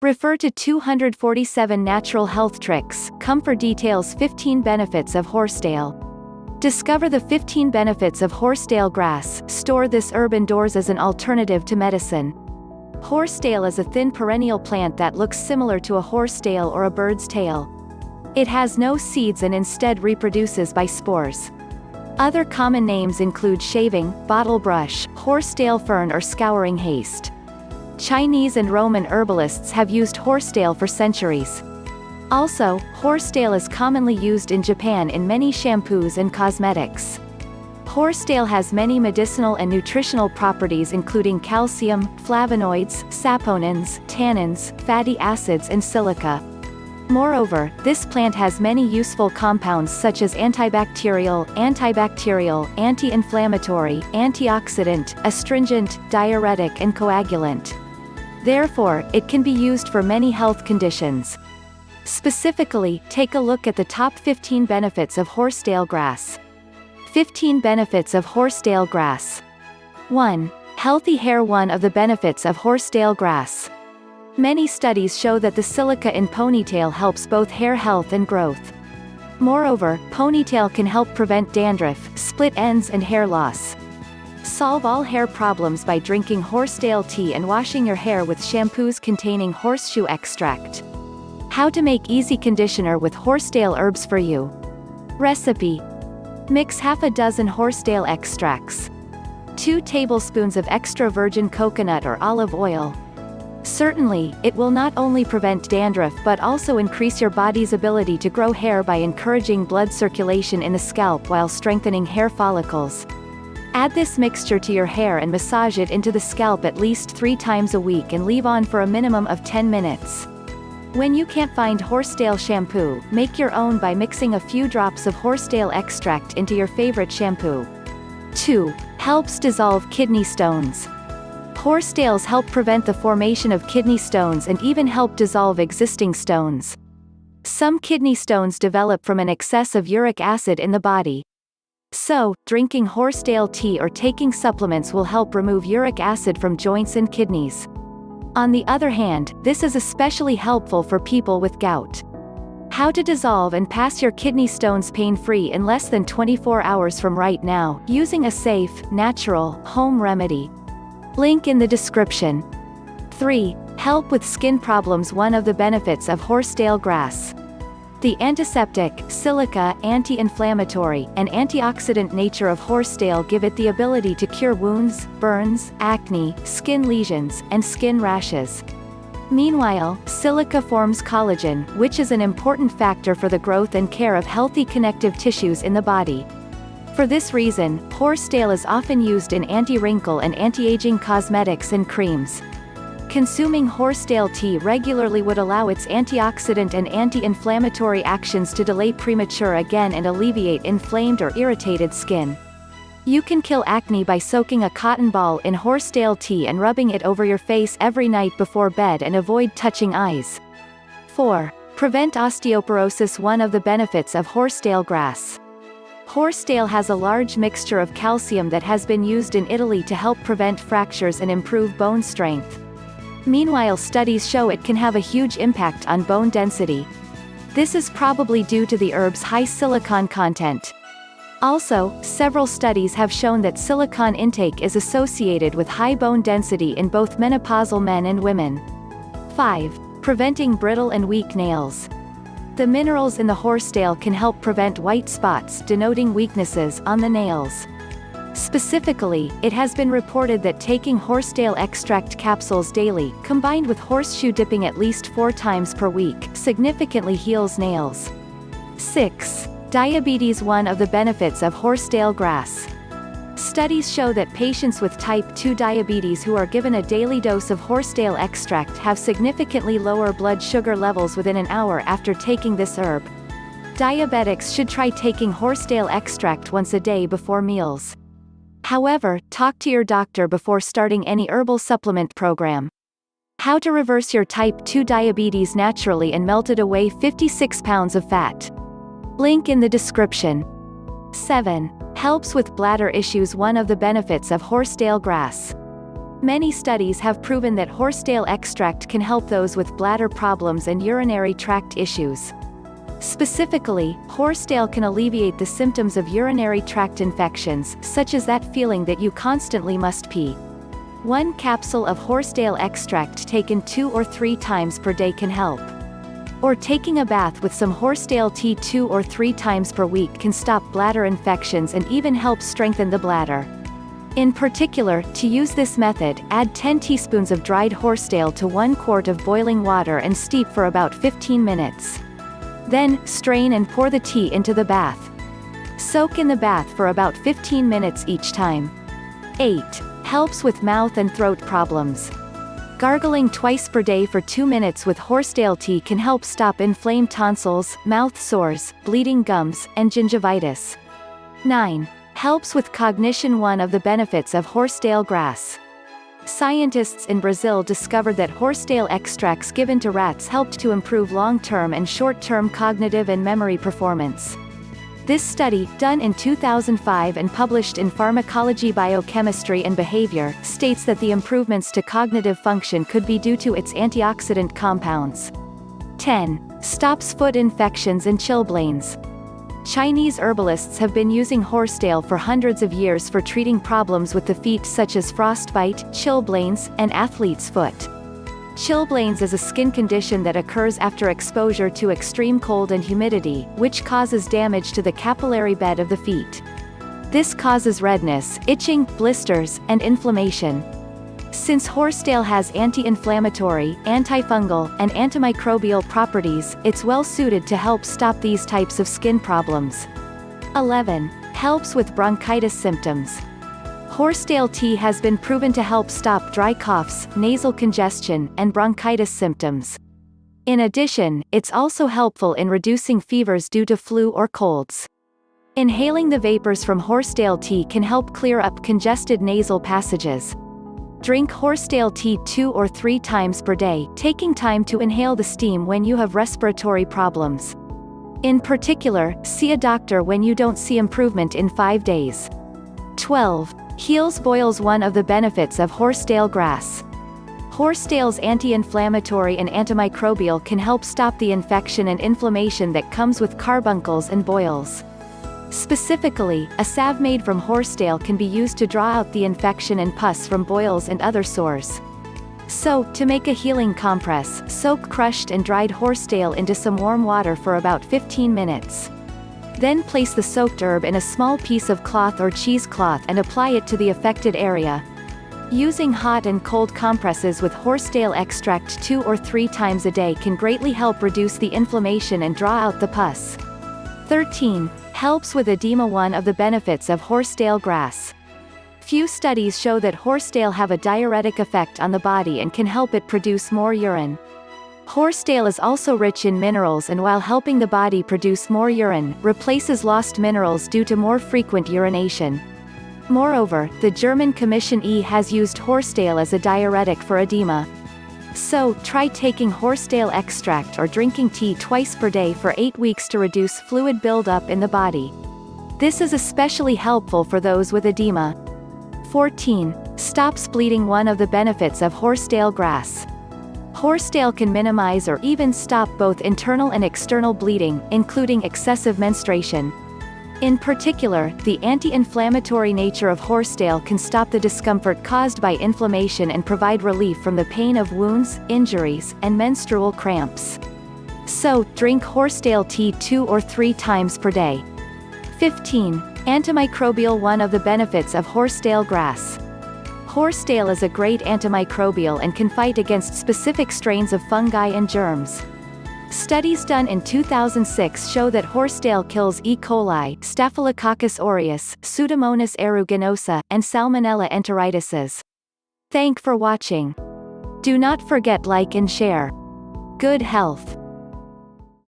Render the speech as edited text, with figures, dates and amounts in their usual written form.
Refer to 247 Natural Health Tricks. Come for details. 15 Benefits of Horsetail. Discover the 15 benefits of horsetail grass. Store this herb indoors as an alternative to medicine. Horsetail is a thin perennial plant that looks similar to a horsetail or a bird's tail. It has no seeds and instead reproduces by spores. Other common names include shaving, bottle brush, horsetail fern or scouring haste. Chinese and Roman herbalists have used horsetail for centuries. Also, horsetail is commonly used in Japan in many shampoos and cosmetics. Horsetail has many medicinal and nutritional properties including calcium, flavonoids, saponins, tannins, fatty acids and silica. Moreover, this plant has many useful compounds such as antibacterial, anti-inflammatory, antioxidant, astringent, diuretic and coagulant. Therefore, it can be used for many health conditions. Specifically, take a look at the top 15 benefits of horsetail grass. 15 benefits of horsetail grass. 1. Healthy hair. One of the benefits of horsetail grass. Many studies show that the silica in ponytail helps both hair health and growth. Moreover, ponytail can help prevent dandruff, split ends and hair loss. Solve all hair problems by drinking horsetail tea and washing your hair with shampoos containing horseshoe extract. How to make easy conditioner with horsetail herbs for you. Recipe. Mix half a dozen horsetail extracts. 2 tablespoons of extra virgin coconut or olive oil. Certainly, it will not only prevent dandruff but also increase your body's ability to grow hair by encouraging blood circulation in the scalp while strengthening hair follicles. Add this mixture to your hair and massage it into the scalp at least 3 times a week and leave on for a minimum of 10 minutes. When you can't find horsetail shampoo, make your own by mixing a few drops of horsetail extract into your favorite shampoo. 2. Helps dissolve kidney stones. Horsetails help prevent the formation of kidney stones and even help dissolve existing stones. Some kidney stones develop from an excess of uric acid in the body. So, drinking horsetail tea or taking supplements will help remove uric acid from joints and kidneys. On the other hand, this is especially helpful for people with gout. How to dissolve and pass your kidney stones pain-free in less than 24 hours from right now, using a safe, natural, home remedy. Link in the description. 3. Help with skin problems. One of the benefits of horsetail grass. The antiseptic, silica, anti-inflammatory, and antioxidant nature of horsetail give it the ability to cure wounds, burns, acne, skin lesions, and skin rashes. Meanwhile, silica forms collagen, which is an important factor for the growth and care of healthy connective tissues in the body. For this reason, horsetail is often used in anti-wrinkle and anti-aging cosmetics and creams. Consuming horsetail tea regularly would allow its antioxidant and anti-inflammatory actions to delay premature aging and alleviate inflamed or irritated skin. You can kill acne by soaking a cotton ball in horsetail tea and rubbing it over your face every night before bed and avoid touching eyes. 4. Prevent osteoporosis. One of the benefits of horsetail grass. Horsetail has a large mixture of calcium that has been used in Italy to help prevent fractures and improve bone strength. Meanwhile, studies show it can have a huge impact on bone density. This is probably due to the herb's high silicon content. Also, several studies have shown that silicon intake is associated with high bone density in both menopausal men and women. 5. Preventing brittle and weak nails. The minerals in the horsetail can help prevent white spots, denoting weaknesses, on the nails. Specifically, it has been reported that taking horsetail extract capsules daily, combined with horseshoe dipping at least 4 times per week, significantly heals nails. 6. Diabetes. One of the benefits of horsetail grass. Studies show that patients with type 2 diabetes who are given a daily dose of horsetail extract have significantly lower blood sugar levels within an hour after taking this herb. Diabetics should try taking horsetail extract once a day before meals. However, talk to your doctor before starting any herbal supplement program. How to reverse your type 2 diabetes naturally and melted away 56 pounds of fat. Link in the description. 7. Helps with bladder issues. One of the benefits of horsetail grass. Many studies have proven that horsetail extract can help those with bladder problems and urinary tract issues. Specifically, horsetail can alleviate the symptoms of urinary tract infections, such as that feeling that you constantly must pee. 1 capsule of horsetail extract taken 2 or 3 times per day can help. Or taking a bath with some horsetail tea 2 or 3 times per week can stop bladder infections and even help strengthen the bladder. In particular, to use this method, add 10 teaspoons of dried horsetail to 1 quart of boiling water and steep for about 15 minutes. Then, strain and pour the tea into the bath. Soak in the bath for about 15 minutes each time. 8. Helps with mouth and throat problems. Gargling twice per day for 2 minutes with horsetail tea can help stop inflamed tonsils, mouth sores, bleeding gums, and gingivitis. 9. Helps with cognition. One of the benefits of horsetail grass. Scientists in Brazil discovered that horsetail extracts given to rats helped to improve long-term and short-term cognitive and memory performance. This study, done in 2005 and published in Pharmacology Biochemistry and Behavior, states that the improvements to cognitive function could be due to its antioxidant compounds. 10. Stops foot infections and chilblains. Chinese herbalists have been using horsetail for hundreds of years for treating problems with the feet such as frostbite, chilblains, and athlete's foot. Chilblains is a skin condition that occurs after exposure to extreme cold and humidity, which causes damage to the capillary bed of the feet. This causes redness, itching, blisters, and inflammation. Since horsetail has anti-inflammatory, antifungal, and antimicrobial properties, it's well suited to help stop these types of skin problems. 11. Helps with bronchitis symptoms. Horsetail tea has been proven to help stop dry coughs, nasal congestion, and bronchitis symptoms. In addition, it's also helpful in reducing fevers due to flu or colds. Inhaling the vapors from horsetail tea can help clear up congested nasal passages. Drink horsetail tea 2 or 3 times per day, taking time to inhale the steam when you have respiratory problems. In particular, see a doctor when you don't see improvement in 5 days. 12. Heals boils. One of the benefits of horsetail grass. Horsetail's anti-inflammatory and antimicrobial can help stop the infection and inflammation that comes with carbuncles and boils. Specifically, a salve made from horsetail can be used to draw out the infection and pus from boils and other sores. So, to make a healing compress, soak crushed and dried horsetail into some warm water for about 15 minutes. Then place the soaked herb in a small piece of cloth or cheesecloth and apply it to the affected area. Using hot and cold compresses with horsetail extract 2 or 3 times a day can greatly help reduce the inflammation and draw out the pus. 13. Helps with edema. One of the benefits of horsetail grass. Few studies show that horsetail have a diuretic effect on the body and can help it produce more urine. Horsetail is also rich in minerals, and while helping the body produce more urine, replaces lost minerals due to more frequent urination. Moreover, the German Commission E has used horsetail as a diuretic for edema. So, try taking horsetail extract or drinking tea twice per day for 8 weeks to reduce fluid buildup in the body. This is especially helpful for those with edema. 14. Stops bleeding. One of the benefits of horsetail grass. Horsetail can minimize or even stop both internal and external bleeding, including excessive menstruation. In particular, the anti-inflammatory nature of horsetail can stop the discomfort caused by inflammation and provide relief from the pain of wounds, injuries, and menstrual cramps. So, drink horsetail tea 2 or 3 times per day. 15. Antimicrobial. One of the benefits of horsetail grass. Horsetail is a great antimicrobial and can fight against specific strains of fungi and germs. Studies done in 2006 show that horsetail kills E. coli, Staphylococcus aureus, Pseudomonas aeruginosa, and Salmonella enteritis. Thank for watching. Do not forget like and share. Good health.